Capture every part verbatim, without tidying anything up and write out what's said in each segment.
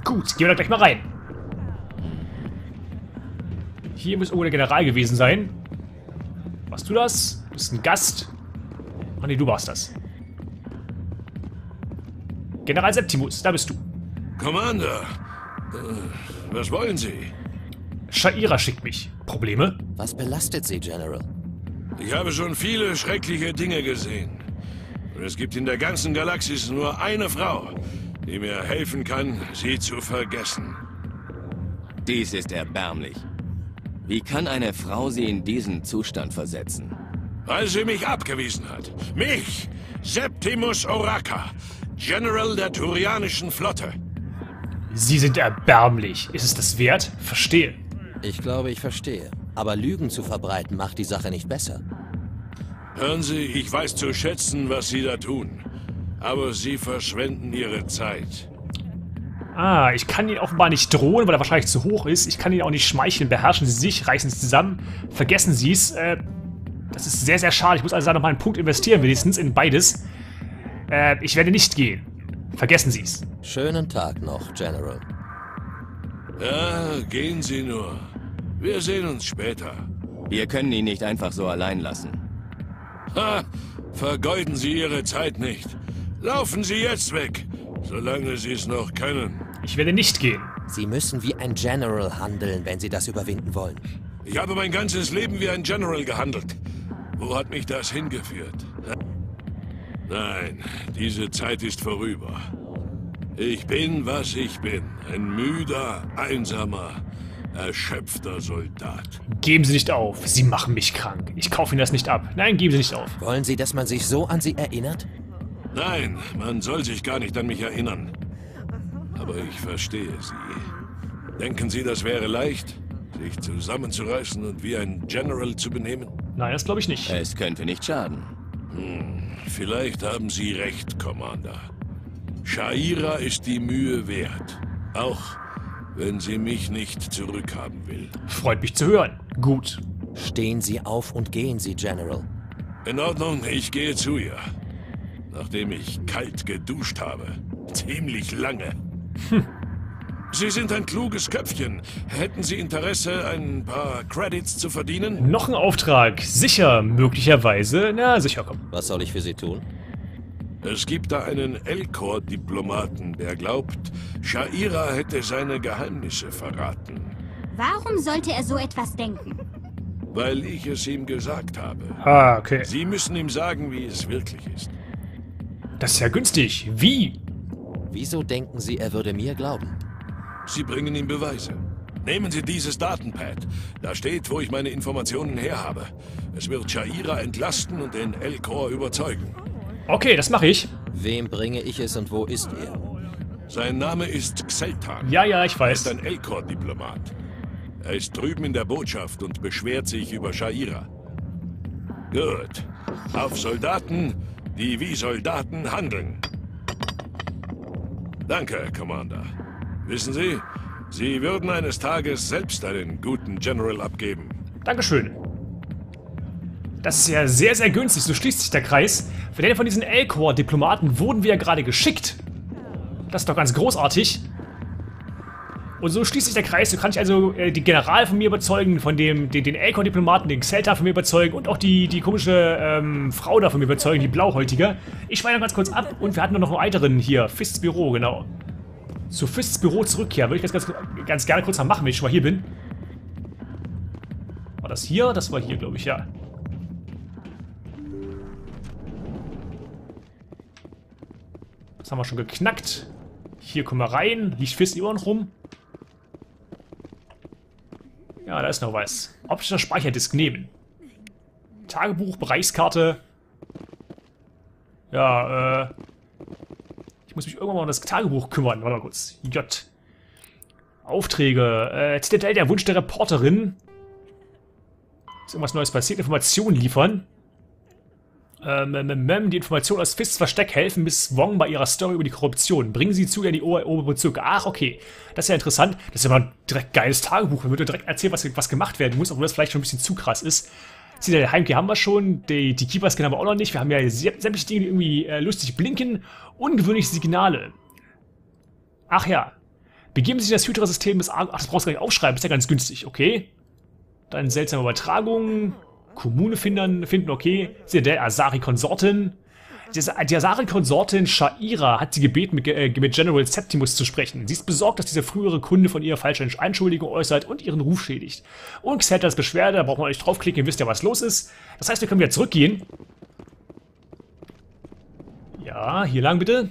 Gut, gehen wir da gleich mal rein. Hier muss irgendwo der General gewesen sein. Warst du das? Du bist ein Gast. Ach nee, du warst das. General Septimus, da bist du. Commander, äh, was wollen Sie? Sha'ira schickt mich. Probleme? Was belastet Sie, General? Ich habe schon viele schreckliche Dinge gesehen. Und es gibt in der ganzen Galaxis nur eine Frau, die mir helfen kann, sie zu vergessen. Dies ist erbärmlich. Wie kann eine Frau Sie in diesen Zustand versetzen? Weil sie mich abgewiesen hat. Mich, Septimus Oraka, General der Turianischen Flotte. Sie sind erbärmlich. Ist es das wert? Verstehe. Ich glaube, ich verstehe. Aber Lügen zu verbreiten macht die Sache nicht besser. Hören Sie, ich weiß zu schätzen, was Sie da tun. Aber Sie verschwenden Ihre Zeit. Ah, ich kann ihn offenbar nicht drohen, weil er wahrscheinlich zu hoch ist. Ich kann ihn auch nicht schmeicheln. Beherrschen Sie sich, reißen Sie zusammen. Vergessen Sie es. Äh, das ist sehr, sehr schade. Ich muss also da nochmal einen Punkt investieren, wenigstens in beides. Äh, ich werde nicht gehen. Vergessen Sie es. Schönen Tag noch, General. Ja, gehen Sie nur. Wir sehen uns später. Wir können ihn nicht einfach so allein lassen. Ha! Vergeuden Sie Ihre Zeit nicht. Laufen Sie jetzt weg, solange Sie es noch können. Ich werde nicht gehen. Sie müssen wie ein General handeln, wenn Sie das überwinden wollen. Ich habe mein ganzes Leben wie ein General gehandelt. Wo hat mich das hingeführt? Nein, diese Zeit ist vorüber. Ich bin, was ich bin. Ein müder, einsamer, erschöpfter Soldat. Geben Sie nicht auf. Sie machen mich krank. Ich kaufe Ihnen das nicht ab. Nein, geben Sie nicht auf. Wollen Sie, dass man sich so an Sie erinnert? Nein, man soll sich gar nicht an mich erinnern. Aber ich verstehe Sie. Denken Sie, das wäre leicht, sich zusammenzureißen und wie ein General zu benehmen? Nein, das glaube ich nicht. Es könnte nicht schaden. Hm, vielleicht haben Sie recht, Commander. Sha'ira ist die Mühe wert. Auch wenn sie mich nicht zurückhaben will. Freut mich zu hören. Gut. Stehen Sie auf und gehen Sie, General. In Ordnung, ich gehe zu ihr. Nachdem ich kalt geduscht habe. Ziemlich lange. Hm. Sie sind ein kluges Köpfchen. Hätten Sie Interesse, ein paar Credits zu verdienen? Noch ein Auftrag. Sicher, möglicherweise. Na, sicher, komm. Was soll ich für Sie tun? Es gibt da einen Elcor-Diplomaten, der glaubt, Sha'ira hätte seine Geheimnisse verraten. Warum sollte er so etwas denken? Weil ich es ihm gesagt habe. Ah, okay. Sie müssen ihm sagen, wie es wirklich ist. Das ist ja günstig. Wie? Wieso denken Sie, er würde mir glauben? Sie bringen ihm Beweise. Nehmen Sie dieses Datenpad. Da steht, wo ich meine Informationen her habe. Es wird Sha'ira entlasten und den Elcor überzeugen. Okay, das mache ich. Wem bringe ich es und wo ist er? Sein Name ist Xeltan. Ja, ja, ich Er weiß. ist ein Elcor-Diplomat. Er ist drüben in der Botschaft und beschwert sich über Sha'ira. Gut. Auf Soldaten, die wie Soldaten handeln. Danke, Commander. Wissen Sie, Sie würden eines Tages selbst einen guten General abgeben. Dankeschön. Das ist ja sehr, sehr günstig. So schließt sich der Kreis. Für den von diesen Elcor-Diplomaten wurden wir ja gerade geschickt. Das ist doch ganz großartig. Und so schließt sich der Kreis. So kann ich also äh, die General von mir überzeugen, von dem, den, den Elcor-Diplomaten, den Xelta von mir überzeugen und auch die, die komische ähm, Frau da von mir überzeugen, die Blauhäutige. Ich schweine ganz kurz ab und wir hatten noch einen weiteren hier. Fists Büro, genau. Zu Fists Büro zurückkehren. Würde ich ganz, ganz, ganz gerne kurz mal machen, wenn ich schon mal hier bin. War das hier? Das war hier, glaube ich, ja. Das haben wir schon geknackt. Hier kommen wir rein. Liegt Fist immer noch rum. Ja, da ist noch was. Optischer Speicherdisk nehmen. Tagebuch, Bereichskarte. Ja, äh... ich muss mich irgendwann mal um das Tagebuch kümmern. Warte mal kurz. J. Aufträge. Äh, Zitadelle, der Wunsch der Reporterin. Ist irgendwas Neues passiert? Informationen liefern. Ähm, ähm, die Informationen aus Fists Versteck helfen Miss Wong bei ihrer Story über die Korruption. Bringen sie zu ihr in die Oberbezirke. Ach, okay. Das ist ja interessant. Das ist ja mal ein direkt geiles Tagebuch. Da wird ja direkt erzählen, was, was gemacht werden muss, obwohl das vielleicht schon ein bisschen zu krass ist. Der Heimkehr haben wir schon. Die, die Keeper-Skin haben wir auch noch nicht. Wir haben ja sämtliche Dinge, die irgendwie äh, lustig blinken. Ungewöhnliche Signale. Ach ja. Begeben Sie sich in das Hydra-System des Argon. Ach, das brauchst du gar nicht aufschreiben, ist ja ganz günstig, okay. Dann seltsame Übertragungen. Kommune finden, finden okay. Sie der Asari-Konsortin. Die Asari-Konsortin Sha'ira hat sie gebeten, mit, äh, mit General Septimus zu sprechen. Sie ist besorgt, dass dieser frühere Kunde von ihr falsche Anschuldigungen äußert und ihren Ruf schädigt. Und Xeltas Beschwerde, da braucht man nicht draufklicken, ihr wisst ja, was los ist. Das heißt, wir können wieder zurückgehen. Ja, hier lang bitte.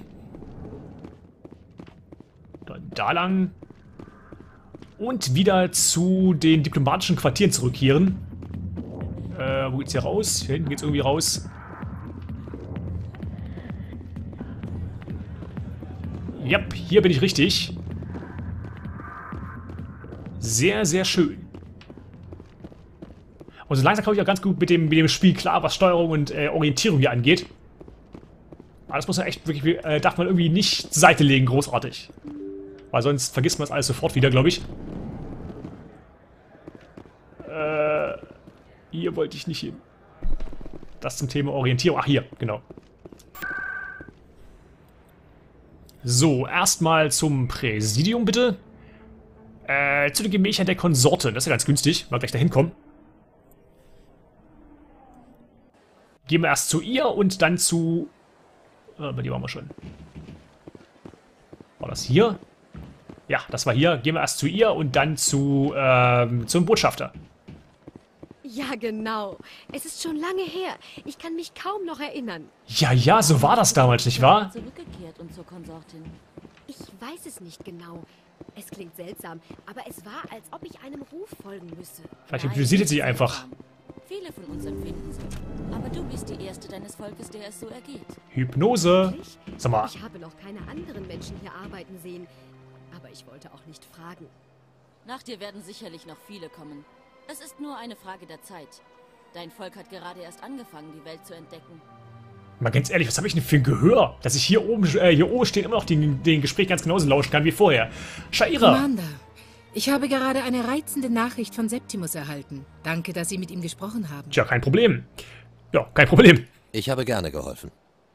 Dann da lang. Und wieder zu den diplomatischen Quartieren zurückkehren. Äh, wo geht's hier raus? Hier hinten geht's irgendwie raus. Ja, hier bin ich richtig. Sehr, sehr schön. Und so langsam komme ich auch ganz gut mit dem, mit dem Spiel klar, was Steuerung und äh, Orientierung hier angeht. Aber das muss man echt wirklich, äh, darf man irgendwie nicht zur Seite legen, großartig. Weil sonst vergisst man das alles sofort wieder, glaube ich. Äh, hier wollte ich nicht hin. Das zum Thema Orientierung. Ach, hier, genau. So, erstmal zum Präsidium, bitte. Äh, zu den Gemächern der Konsortin. Das ist ja ganz günstig. Mal gleich dahin kommen. Gehen wir erst zu ihr und dann zu... Äh, bei dir waren wir schon. War das hier? Ja, das war hier. Gehen wir erst zu ihr und dann zu, ähm, zum Botschafter. Ja, genau. Es ist schon lange her. Ich kann mich kaum noch erinnern. Ja, ja, so war das damals, nicht wahr? Zurückgekehrt und zur Konsortin. Ich weiß es nicht genau. Es klingt seltsam, aber es war, als ob ich einem Ruf folgen müsse. Vielleicht hypnotisiert sie einfach. Viele von uns empfinden so. Aber du bist die Erste deines Volkes, der es so ergeht. Hypnose. Wirklich? Sag mal. Ich habe noch keine anderen Menschen hier arbeiten sehen. Aber ich wollte auch nicht fragen. Nach dir werden sicherlich noch viele kommen. Es ist nur eine Frage der Zeit. Dein Volk hat gerade erst angefangen, die Welt zu entdecken. Mal ganz ehrlich, was habe ich denn für ein Gehör? Dass ich hier oben, äh, hier oben stehen, immer noch den, den Gespräch ganz genauso lauschen kann wie vorher. Sha'ira. Commander, ich habe gerade eine reizende Nachricht von Septimus erhalten. Danke, dass Sie mit ihm gesprochen haben. Tja, kein Problem. Ja, kein Problem. Ich habe gerne geholfen.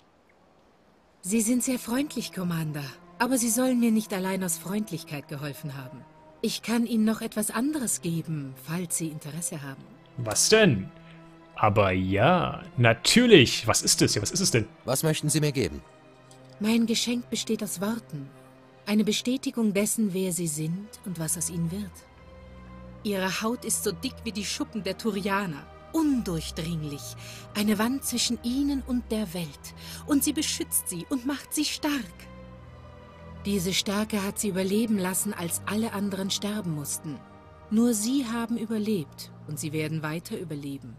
Sie sind sehr freundlich, Commander. Aber Sie sollen mir nicht allein aus Freundlichkeit geholfen haben. Ich kann Ihnen noch etwas anderes geben, falls Sie Interesse haben. Was denn? Aber ja, natürlich. Was ist es? Ja, was ist es denn? Was möchten Sie mir geben? Mein Geschenk besteht aus Worten. Eine Bestätigung dessen, wer Sie sind und was aus Ihnen wird. Ihre Haut ist so dick wie die Schuppen der Turianer. Undurchdringlich. Eine Wand zwischen Ihnen und der Welt. Und sie beschützt Sie und macht Sie stark. Diese Stärke hat Sie überleben lassen, als alle anderen sterben mussten. Nur Sie haben überlebt und Sie werden weiter überleben.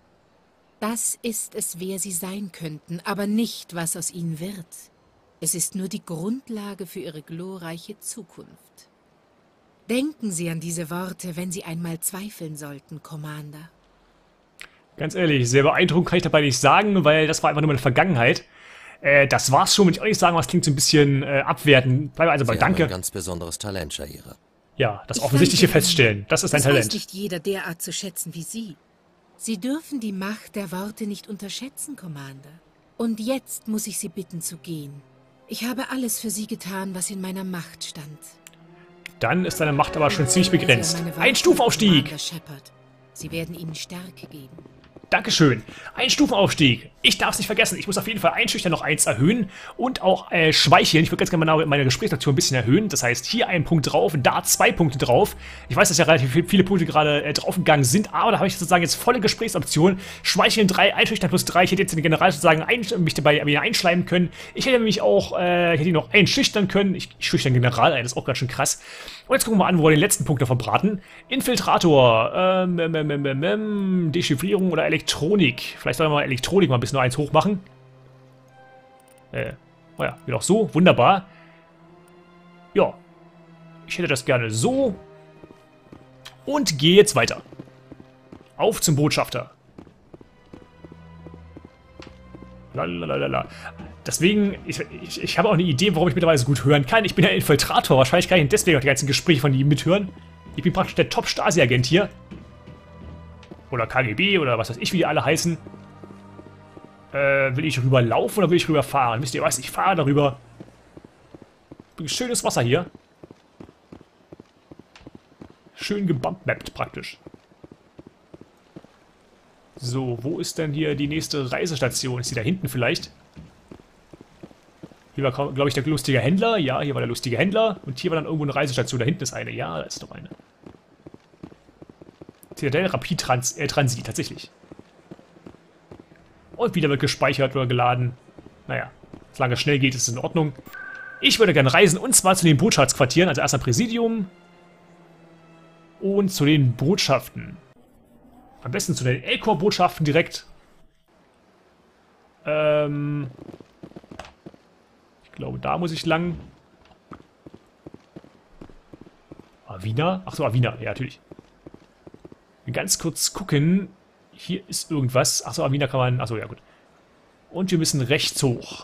Das ist es, wer Sie sein könnten, aber nicht, was aus Ihnen wird. Es ist nur die Grundlage für Ihre glorreiche Zukunft. Denken Sie an diese Worte, wenn Sie einmal zweifeln sollten, Commander. Ganz ehrlich, sehr beeindruckend kann ich dabei nicht sagen, weil das war einfach nur meine Vergangenheit. Äh, das war's schon, wenn ich auch nicht sagen, was klingt so ein bisschen äh, abwertend. Bleibe also bei Sie Danke. haben ein ganz besonderes Talent, Sha'ira. Ja, das Ich Offensichtliche danke Ihnen. feststellen. Das ist ein Das Talent. weiß nicht jeder derart zu schätzen wie Sie. Sie dürfen die Macht der Worte nicht unterschätzen, Commander. Und jetzt muss ich Sie bitten zu gehen. Ich habe alles für Sie getan, was in meiner Macht stand. Dann ist deine Macht aber schon ziemlich Sie an begrenzt. meine Worte, Ein Stufaufstieg. Commander Shepard. Sie werden Ihnen Stärke geben. Dankeschön. Ein Stufenaufstieg. Ich darf es nicht vergessen. Ich muss auf jeden Fall Einschüchtern noch eins erhöhen und auch äh, Schweicheln. Ich würde ganz gerne meine Gesprächsnatur ein bisschen erhöhen. Das heißt, hier einen Punkt drauf, da zwei Punkte drauf. Ich weiß, dass ja relativ viele Punkte gerade äh, draufgegangen sind, aber da habe ich sozusagen jetzt volle Gesprächsoptionen. Schweicheln drei, Einschüchtern plus drei. Ich hätte jetzt den General sozusagen ein, mich dabei mir einschleimen können. Ich hätte mich auch, äh, ich hätte ihn noch einschüchtern können. Ich, ich schüchtern General ein, das ist auch ganz schön krass. Und jetzt gucken wir mal an, wo wir den letzten Punkt noch verbraten. Infiltrator, ähm, ähm, ähm, ähm, ähm, Dechiffrierung oder Elektronik. Vielleicht sollen wir mal Elektronik mal ein bisschen eins hoch machen. Äh, naja, geht auch so. Wunderbar. Ja. Ich hätte das gerne so. Und gehe jetzt weiter. Auf zum Botschafter. Lalalala. Deswegen, ich, ich, ich habe auch eine Idee, warum ich mittlerweile so gut hören kann. Ich bin ja Infiltrator. Wahrscheinlich kann ich deswegen auch die ganzen Gespräche von ihm mithören. Ich bin praktisch der Top-Stasi-Agent hier. Oder K G B oder was weiß ich, wie die alle heißen. Äh, will ich rüber laufen oder will ich rüber fahren? Wisst ihr was? Ich fahre darüber. Schönes Wasser hier. Schön gebumpmappt praktisch. So, wo ist denn hier die nächste Reisestation? Ist die da hinten vielleicht? Hier war, glaube ich, der lustige Händler. Ja, hier war der lustige Händler. Und hier war dann irgendwo eine Reisestation. Da hinten ist eine. Ja, da ist doch eine. Citadel Rapid Trans äh, Transit, tatsächlich. Und wieder wird gespeichert oder geladen. Naja, solange es schnell geht, ist es in Ordnung. Ich würde gerne reisen, und zwar zu den Botschaftsquartieren. Also erst am Präsidium. Und zu den Botschaften. Am besten zu den Elcor-Botschaften direkt. Ähm... Ich glaube, da muss ich lang. Avina? Achso, Avina, ja, natürlich. Ganz kurz gucken. Hier ist irgendwas. Achso, Avina kann man. Achso, ja, gut. Und wir müssen rechts hoch.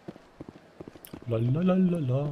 Lalalala.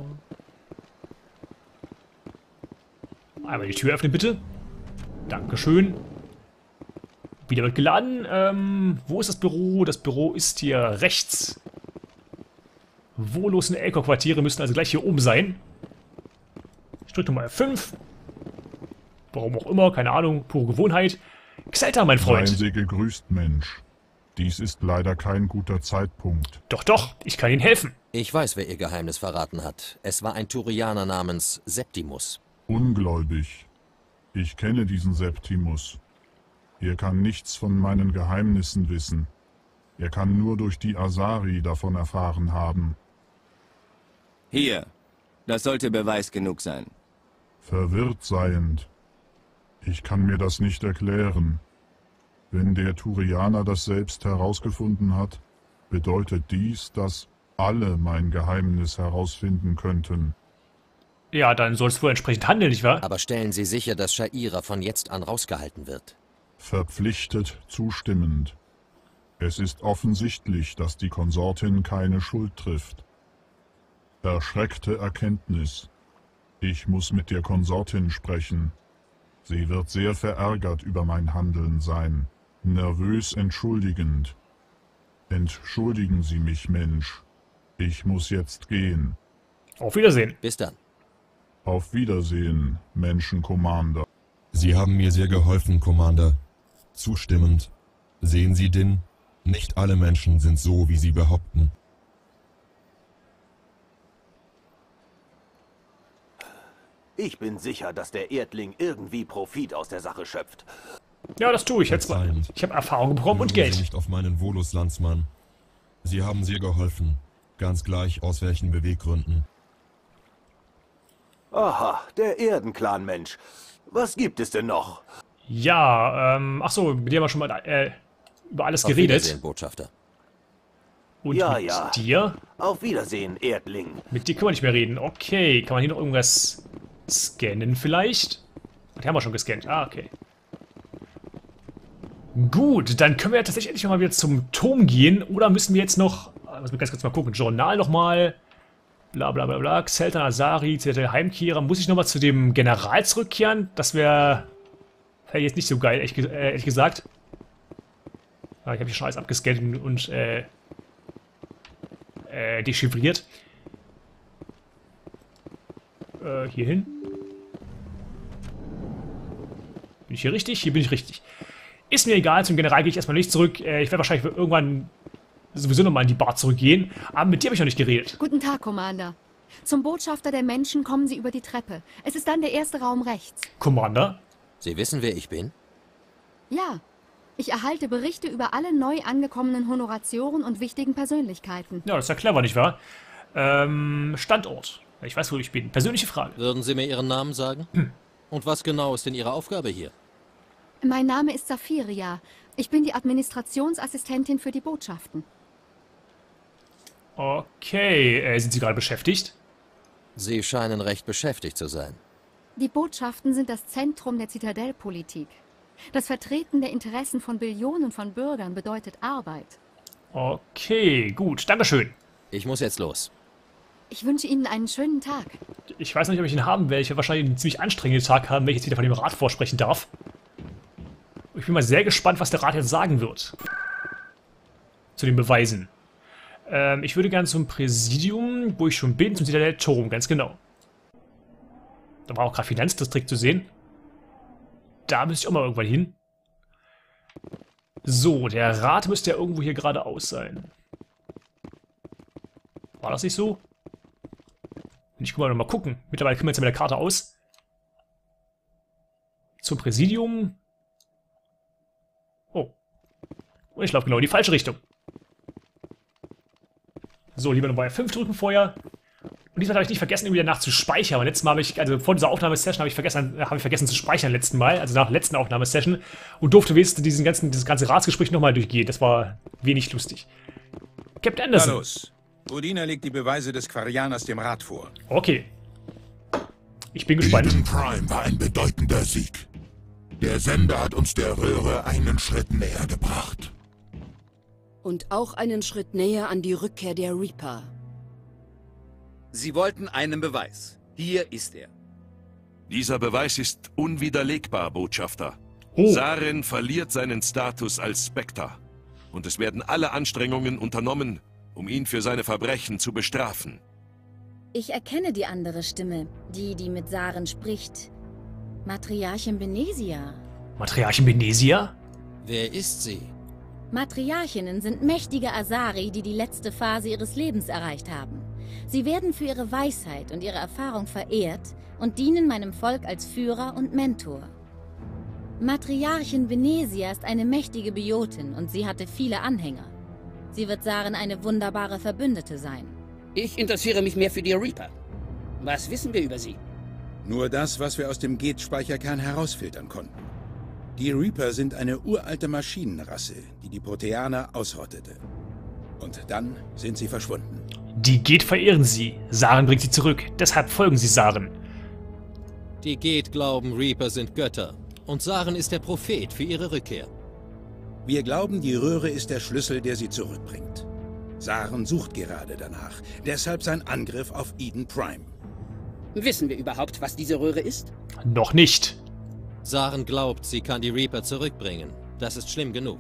Einmal die Tür öffnen, bitte. Dankeschön. Wieder wird geladen. Ähm, wo ist das Büro? Das Büro ist hier rechts. Wohllosen Elcor-Quartiere müssen also gleich hier oben sein. Ich drücke mal F fünf. Warum auch immer, keine Ahnung, pure Gewohnheit. Xelta, mein Freund. Seien Sie gegrüßt, Mensch. Dies ist leider kein guter Zeitpunkt. Doch, doch, ich kann Ihnen helfen. Ich weiß, wer Ihr Geheimnis verraten hat. Es war ein Turianer namens Septimus. Ungläubig. Ich kenne diesen Septimus. Er kann nichts von meinen Geheimnissen wissen. Er kann nur durch die Asari davon erfahren haben. Hier. Das sollte Beweis genug sein. Verwirrt seiend. Ich kann mir das nicht erklären. Wenn der Turianer das selbst herausgefunden hat, bedeutet dies, dass alle mein Geheimnis herausfinden könnten. Ja, dann soll es wohl entsprechend handeln, nicht wahr? Aber stellen Sie sicher, dass Sha'ira von jetzt an rausgehalten wird. Verpflichtet zustimmend. Es ist offensichtlich, dass die Konsortin keine Schuld trifft. Erschreckte Erkenntnis. Ich muss mit der Konsortin sprechen. Sie wird sehr verärgert über mein Handeln sein. Nervös entschuldigend. Entschuldigen Sie mich, Mensch. Ich muss jetzt gehen. Auf Wiedersehen. Bis dann. Auf Wiedersehen, Menschen-Commander. Sie haben mir sehr geholfen, Commander. Zustimmend. Sehen Sie, Din? Nicht alle Menschen sind so, wie Sie behaupten. Ich bin sicher, dass der Erdling irgendwie Profit aus der Sache schöpft. Ja, das tue ich jetzt mal. Ich habe Erfahrung bekommen und Geld. Sie nicht auf meinen Volus, Landsmann. Sie haben sehr geholfen. Ganz gleich, aus welchen Beweggründen. Aha, der Erdenclan, Mensch. Was gibt es denn noch? Ja, ähm, ach so, mit dir haben wir schon mal äh, über alles Auf geredet. Wiedersehen, Botschafter. Und ja, mit ja. dir? Auf Wiedersehen, Erdling. Mit dir können wir nicht mehr reden. Okay, kann man hier noch irgendwas scannen vielleicht? Die haben wir schon gescannt. Ah, okay. Gut, dann können wir ja tatsächlich endlich mal wieder zum Turm gehen. Oder müssen wir jetzt noch, müssen wir ganz kurz mal gucken, Journal nochmal, bla bla bla bla, Xeltan Asari, der Heimkehrer. Muss ich nochmal zu dem General zurückkehren? Das wäre wär jetzt nicht so geil, ehrlich, äh, ehrlich gesagt. Ah, ich habe hier schon alles abgescannt und, und äh, äh, dechiffriert. Äh, hier hin. Bin ich hier richtig? Hier bin ich richtig. Ist mir egal, zum General gehe ich erstmal nicht zurück. Äh, ich werde wahrscheinlich irgendwann sowieso nochmal in die Bar zurückgehen. Aber mit dir habe ich noch nicht geredet. Guten Tag, Commander. Zum Botschafter der Menschen kommen Sie über die Treppe. Es ist dann der erste Raum rechts. Commander? Sie wissen, wer ich bin? Ja. Ich erhalte Berichte über alle neu angekommenen Honoratioren und wichtigen Persönlichkeiten. Ja, das ist ja clever, nicht wahr? Ähm, Standort. Ich weiß, wo ich bin. Persönliche Frage. Würden Sie mir Ihren Namen sagen? Hm. Und was genau ist denn Ihre Aufgabe hier? Mein Name ist Safiria. Ich bin die Administrationsassistentin für die Botschaften. Okay, äh, sind Sie gerade beschäftigt? Sie scheinen recht beschäftigt zu sein. Die Botschaften sind das Zentrum der Zitadellpolitik. Das Vertreten der Interessen von Billionen von Bürgern bedeutet Arbeit. Okay, gut. Dankeschön. Ich muss jetzt los. Ich wünsche Ihnen einen schönen Tag. Ich weiß nicht, ob ich ihn haben werde. Ich werde wahrscheinlich einen ziemlich anstrengenden Tag haben, wenn ich jetzt wieder von dem Rat vorsprechen darf. Ich bin mal sehr gespannt, was der Rat jetzt sagen wird. Zu den Beweisen. Ähm, ich würde gerne zum Präsidium, wo ich schon bin, zum Citadel Turm, ganz genau. Da war auch gerade Finanzdistrikt zu sehen. Da müsste ich auch mal irgendwann hin. So, der Rat müsste ja irgendwo hier geradeaus sein. War das nicht so? Ich guck mal noch mal gucken. Mittlerweile kommen wir jetzt ja mit der Karte aus. Zum Präsidium. Oh. Und ich laufe genau in die falsche Richtung. So, lieber nochmal fünf drücken vorher. Und diesmal habe ich nicht vergessen, irgendwie danach zu speichern. Aber letztes Mal habe ich, also vor dieser Aufnahmesession habe ich vergessen, habe ich vergessen zu speichern letzten Mal, also nach der letzten Aufnahmesession. Und durfte wenigstens diesen ganzen, dieses ganze Ratsgespräch nochmal durchgehen. Das war wenig lustig. Captain Anderson. Na los. Udina legt die Beweise des Quarianers dem Rat vor. Okay. Ich bin gespannt. Eden Prime war ein bedeutender Sieg. Der Sender hat uns der Röhre einen Schritt näher gebracht. Und auch einen Schritt näher an die Rückkehr der Reaper. Sie wollten einen Beweis. Hier ist er. Dieser Beweis ist unwiderlegbar, Botschafter. Oh. Saren verliert seinen Status als Spectre. Und es werden alle Anstrengungen unternommen, um ihn für seine Verbrechen zu bestrafen. Ich erkenne die andere Stimme, die, die mit Saren spricht. Matriarchin Benesia. Matriarchin Benesia? Wer ist sie? Matriarchinnen sind mächtige Asari, die die letzte Phase ihres Lebens erreicht haben. Sie werden für ihre Weisheit und ihre Erfahrung verehrt und dienen meinem Volk als Führer und Mentor. Matriarchin Benesia ist eine mächtige Biotin und sie hatte viele Anhänger. Sie wird Saren eine wunderbare Verbündete sein. Ich interessiere mich mehr für die Reaper. Was wissen wir über sie? Nur das, was wir aus dem Geth-Speicherkern herausfiltern konnten. Die Reaper sind eine uralte Maschinenrasse, die die Proteaner ausrottete. Und dann sind sie verschwunden. Die Geth verehren sie. Saren bringt sie zurück. Deshalb folgen sie Saren. Die Geth glauben, Reaper sind Götter. Und Saren ist der Prophet für ihre Rückkehr. Wir glauben, die Röhre ist der Schlüssel, der sie zurückbringt. Saren sucht gerade danach. Deshalb sein Angriff auf Eden Prime. Wissen wir überhaupt, was diese Röhre ist? Noch nicht. Saren glaubt, sie kann die Reaper zurückbringen. Das ist schlimm genug.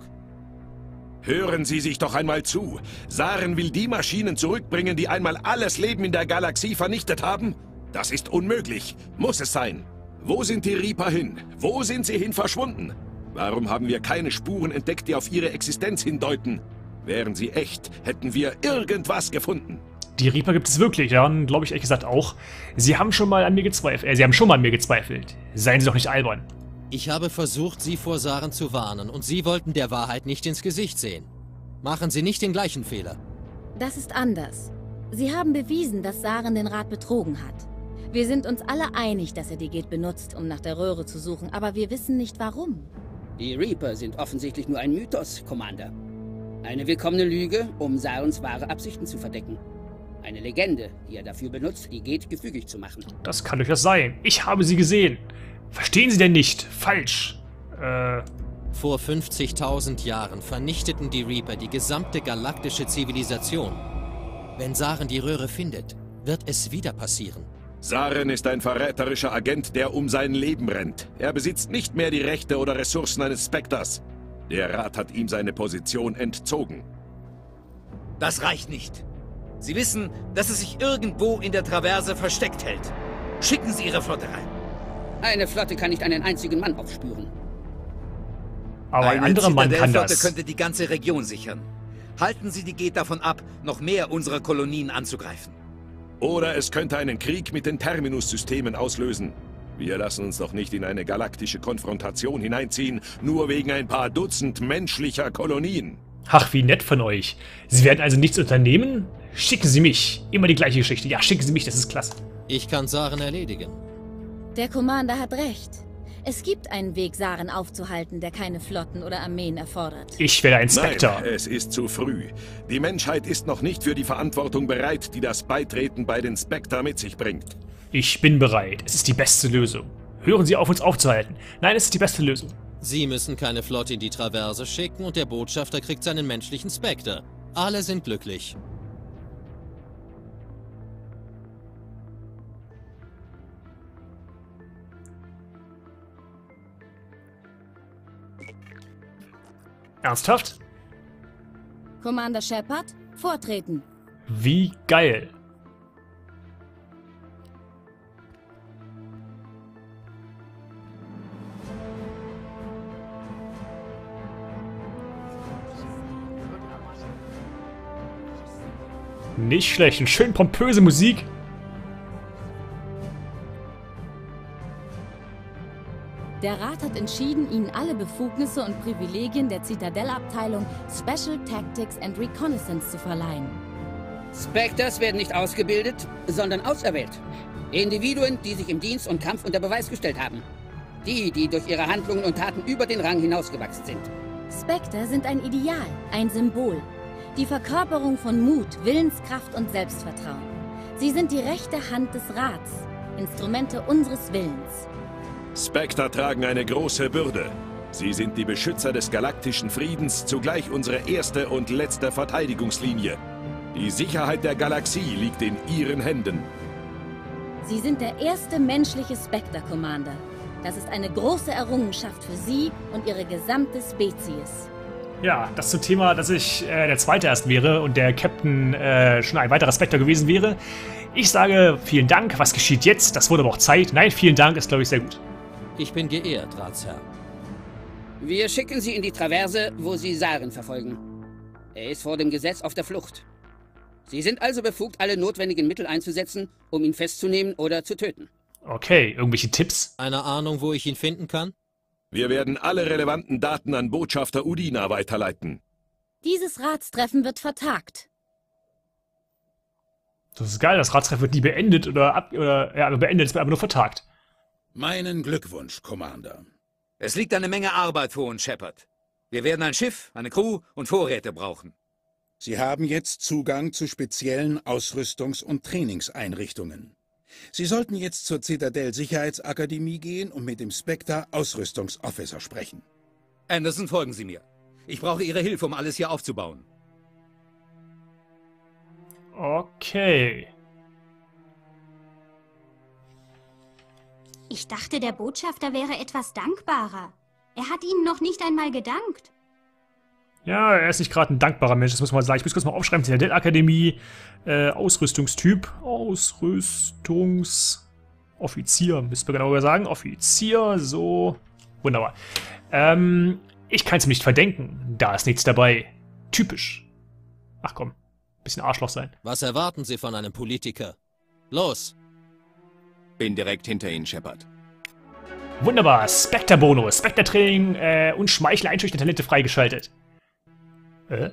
Hören Sie sich doch einmal zu. Saren will die Maschinen zurückbringen, die einmal alles Leben in der Galaxie vernichtet haben? Das ist unmöglich. Muss es sein. Wo sind die Reaper hin? Wo sind sie hin verschwunden? Warum haben wir keine Spuren entdeckt, die auf ihre Existenz hindeuten? Wären sie echt, hätten wir irgendwas gefunden. Die Reaper gibt es wirklich, ja, und glaube ich ehrlich gesagt auch. Sie haben schon mal an mir gezweifelt. Äh, sie haben schon mal an mir gezweifelt. Seien Sie doch nicht albern. Ich habe versucht, Sie vor Saren zu warnen, und Sie wollten der Wahrheit nicht ins Gesicht sehen. Machen Sie nicht den gleichen Fehler. Das ist anders. Sie haben bewiesen, dass Saren den Rat betrogen hat. Wir sind uns alle einig, dass er die Geth benutzt, um nach der Röhre zu suchen, aber wir wissen nicht warum. Die Reaper sind offensichtlich nur ein Mythos, Commander. Eine willkommene Lüge, um Sarens wahre Absichten zu verdecken. Eine Legende, die er dafür benutzt, die Geth gefügig zu machen. Das kann durchaus sein. Ich habe sie gesehen. Verstehen Sie denn nicht? Falsch. Äh... Vor fünfzigtausend Jahren vernichteten die Reaper die gesamte galaktische Zivilisation. Wenn Saren die Röhre findet, wird es wieder passieren. Saren ist ein verräterischer Agent, der um sein Leben rennt. Er besitzt nicht mehr die Rechte oder Ressourcen eines Spectres. Der Rat hat ihm seine Position entzogen. Das reicht nicht. Sie wissen, dass es sich irgendwo in der Traverse versteckt hält. Schicken Sie Ihre Flotte rein. Eine Flotte kann nicht einen einzigen Mann aufspüren. Aber ein anderer Mann kann das. Eine Flotte könnte die ganze Region sichern. Halten Sie die Geth davon ab, noch mehr unserer Kolonien anzugreifen. Oder es könnte einen Krieg mit den Terminus-Systemen auslösen. Wir lassen uns doch nicht in eine galaktische Konfrontation hineinziehen, nur wegen ein paar Dutzend menschlicher Kolonien. Ach, wie nett von euch. Sie werden also nichts unternehmen? Schicken Sie mich. Immer die gleiche Geschichte. Ja, schicken Sie mich, das ist klasse. Ich kann Saren erledigen. Der Commander hat recht. Es gibt einen Weg, Saren aufzuhalten, der keine Flotten oder Armeen erfordert. Ich werde ein Spectre. Nein, es ist zu früh. Die Menschheit ist noch nicht für die Verantwortung bereit, die das Beitreten bei den Spectre mit sich bringt. Ich bin bereit. Es ist die beste Lösung. Hören Sie auf, uns aufzuhalten. Nein, es ist die beste Lösung. Sie müssen keine Flotte in die Traverse schicken und der Botschafter kriegt seinen menschlichen Spectre. Alle sind glücklich. Ernsthaft? Commander Shepard, vortreten. Wie geil. Nicht schlecht. Und schön pompöse Musik. Der Rat hat entschieden, Ihnen alle Befugnisse und Privilegien der Zitadellabteilung Special Tactics and Reconnaissance zu verleihen. Spectres werden nicht ausgebildet, sondern auserwählt. Individuen, die sich im Dienst und Kampf unter Beweis gestellt haben. Die, die durch ihre Handlungen und Taten über den Rang hinausgewachsen sind. Spectre sind ein Ideal, ein Symbol. Die Verkörperung von Mut, Willenskraft und Selbstvertrauen. Sie sind die rechte Hand des Rats, Instrumente unseres Willens. Spectre tragen eine große Bürde. Sie sind die Beschützer des galaktischen Friedens, zugleich unsere erste und letzte Verteidigungslinie. Die Sicherheit der Galaxie liegt in Ihren Händen. Sie sind der erste menschliche Spectre, Commander. Das ist eine große Errungenschaft für Sie und Ihre gesamte Spezies. Ja, das zum Thema, dass ich äh, der Zweite erst wäre und der Captain äh, schon ein weiterer Spectre gewesen wäre. Ich sage vielen Dank. Was geschieht jetzt? Das wurde aber auch Zeit. Nein, vielen Dank, ist glaube ich sehr gut. Ich bin geehrt, Ratsherr. Wir schicken Sie in die Traverse, wo Sie Saren verfolgen. Er ist vor dem Gesetz auf der Flucht. Sie sind also befugt, alle notwendigen Mittel einzusetzen, um ihn festzunehmen oder zu töten. Okay, irgendwelche Tipps? Eine Ahnung, wo ich ihn finden kann? Wir werden alle relevanten Daten an Botschafter Udina weiterleiten. Dieses Ratstreffen wird vertagt. Das ist geil, das Ratstreffen wird nie beendet oder ab oder ja, beendet, es wird aber nur vertagt. Meinen Glückwunsch, Commander. Es liegt eine Menge Arbeit vor uns, Shepard. Wir werden ein Schiff, eine Crew und Vorräte brauchen. Sie haben jetzt Zugang zu speziellen Ausrüstungs- und Trainingseinrichtungen. Sie sollten jetzt zur Zitadell-Sicherheitsakademie gehen und mit dem Spectre-Ausrüstungsofficer sprechen. Anderson, folgen Sie mir. Ich brauche Ihre Hilfe, um alles hier aufzubauen. Okay. Ich dachte, der Botschafter wäre etwas dankbarer. Er hat Ihnen noch nicht einmal gedankt. Ja, er ist nicht gerade ein dankbarer Mensch, das muss man sagen. Ich muss kurz mal aufschreiben, Zitadell-Akademie, äh, Ausrüstungstyp, Ausrüstungsoffizier, müsste man genauer sagen, Offizier, so, wunderbar. Ähm, ich kann es ihm nicht verdenken, da ist nichts dabei. Typisch. Ach komm, bisschen Arschloch sein. Was erwarten Sie von einem Politiker? Los! Bin direkt hinter Ihnen, Shepard. Wunderbar, Spectre-Bonus, Spectre-Training äh, und Schmeichel einschüchternde Talente freigeschaltet. Äh?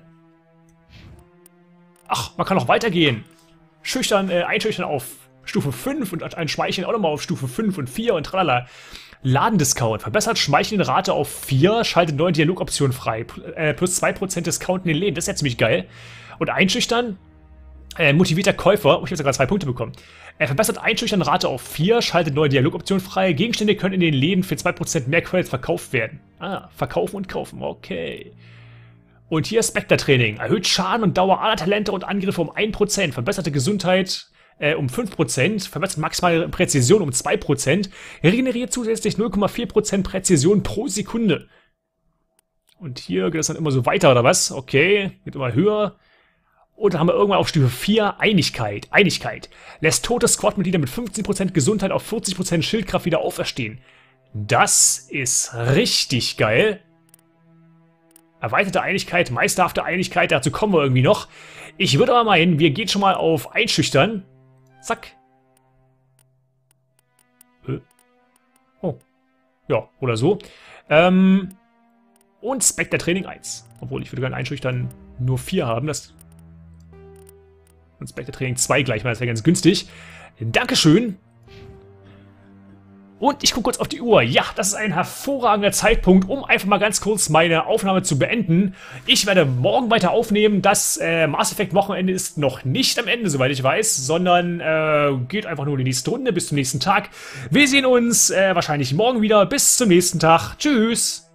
Ach, man kann noch weitergehen. Schüchtern, äh, einschüchtern auf Stufe fünf und ein Schmeicheln auch nochmal auf Stufe fünf und vier und tralala. Ladendiscount, verbessert Schmeicheln-Rate auf vier, schaltet neue Dialogoptionen frei. Äh, plus zwei Prozent Discount in den Läden, das ist ja ziemlich geil. Und einschüchtern, äh, motivierter Käufer, oh, ich habe sogar zwei Punkte bekommen. Er verbessert Einschüchtern-Rate auf vier, schaltet neue Dialogoptionen frei. Gegenstände können in den Läden für zwei Prozent mehr Credits verkauft werden. Ah, verkaufen und kaufen, okay. Und hier Spectre-Training. Erhöht Schaden und Dauer aller Talente und Angriffe um ein Prozent. Verbesserte Gesundheit äh, um fünf Prozent. Verbessert maximale Präzision um zwei Prozent. Regeneriert zusätzlich null Komma vier Prozent Präzision pro Sekunde. Und hier geht es dann immer so weiter, oder was? Okay, geht immer höher. Und dann haben wir irgendwann auf Stufe vier Einigkeit. Einigkeit. Lässt tote Squad-Mitglieder mit fünfzehn Prozent Gesundheit auf vierzig Prozent Schildkraft wieder auferstehen. Das ist richtig geil. Erweiterte Einigkeit, meisterhafte Einigkeit, dazu kommen wir irgendwie noch. Ich würde aber meinen, wir gehen schon mal auf Einschüchtern. Zack. Äh. Oh. Ja, oder so. Ähm. Und Spectre Training eins. Obwohl, ich würde gerne Einschüchtern nur vier haben. Das und Spectre Training zwei gleich mal, das wäre ganz günstig. Dankeschön. Und ich gucke kurz auf die Uhr. Ja, das ist ein hervorragender Zeitpunkt, um einfach mal ganz kurz meine Aufnahme zu beenden. Ich werde morgen weiter aufnehmen. Das äh, Mass Effect Wochenende ist noch nicht am Ende, soweit ich weiß, sondern äh, geht einfach nur in die nächste Runde bis zum nächsten Tag. Wir sehen uns äh, wahrscheinlich morgen wieder. Bis zum nächsten Tag. Tschüss.